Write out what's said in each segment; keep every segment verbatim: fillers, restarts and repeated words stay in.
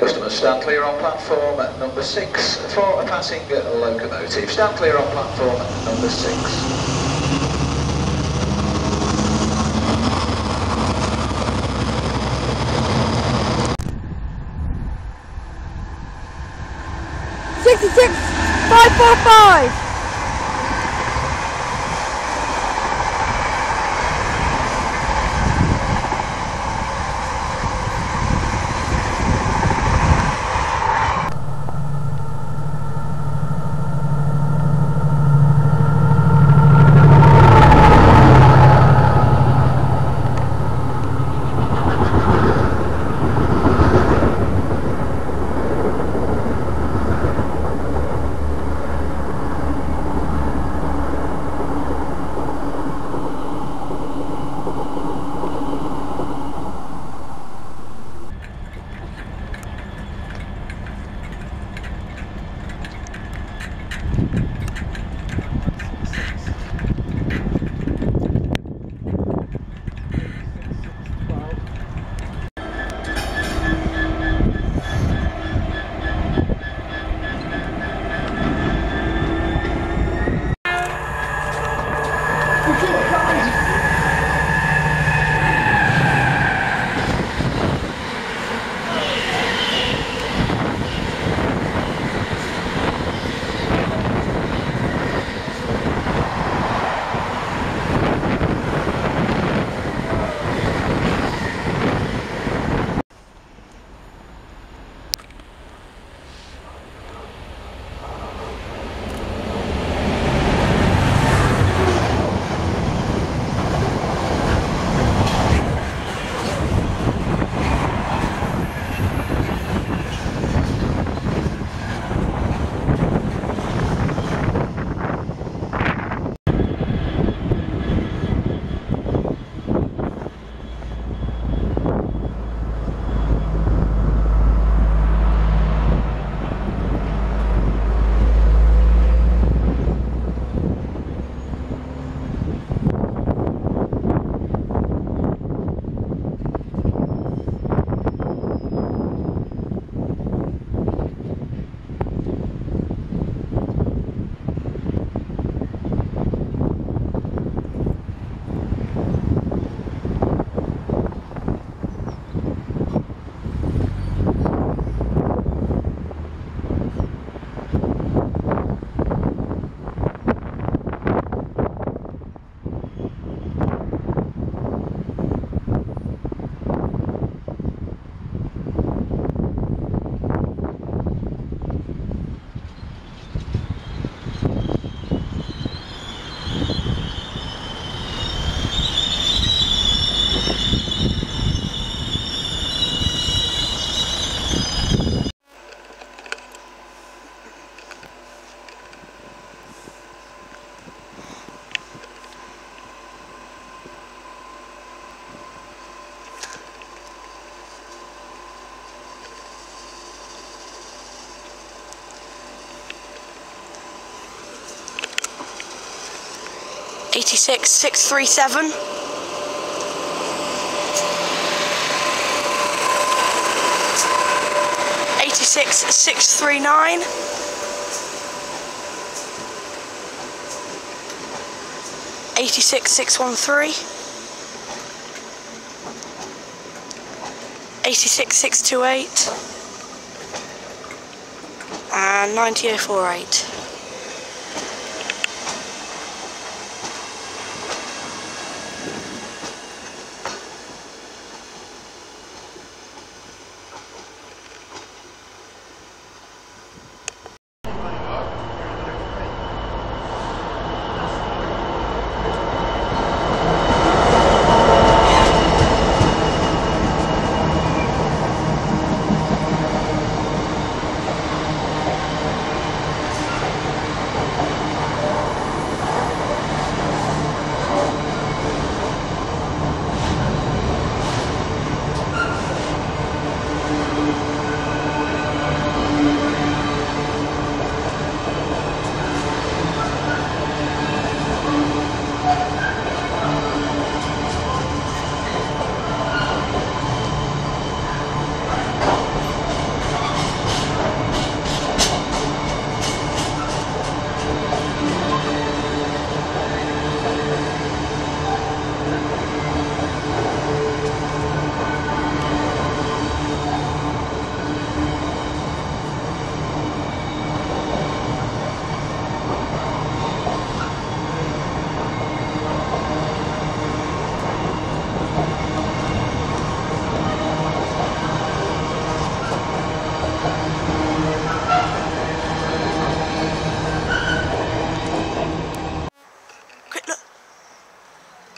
Customers stand clear on platform number six for a passing locomotive. Stand clear on platform number six. sixty-six five four five. eighty-six six three seven. eighty-six six three nine. eighty-six six one three. eighty-six six two eight. And ninety oh four eight.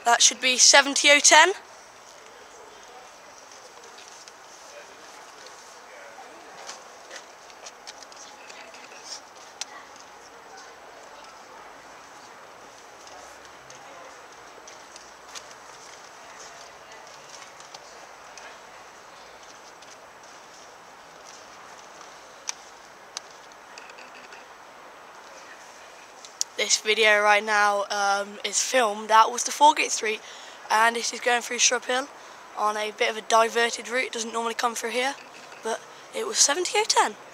That should be seventy oh ten. This video right now um, is filmed at Worcester Foregate Street, and it is going through Shrub Hill on a bit of a diverted route. It doesn't normally come through here, but it was seventy oh ten.